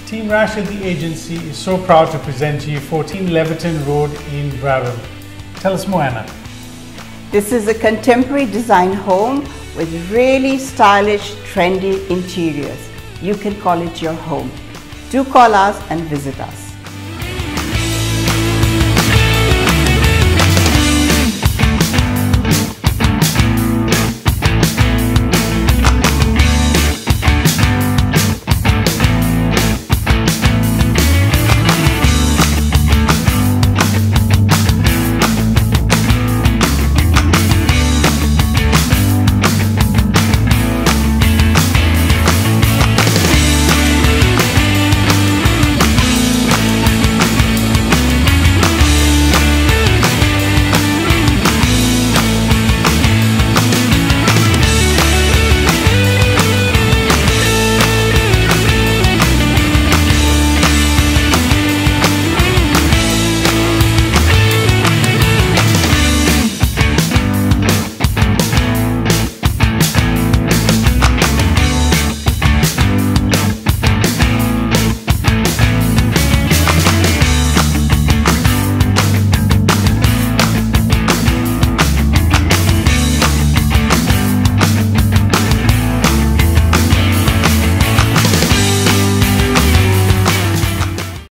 Team Rash at the agency is so proud to present to you 14 Laverton Road in Brabham. Tell us more, Anna. This is a contemporary design home with really stylish, trendy interiors. You can call it your home. Do call us and visit us.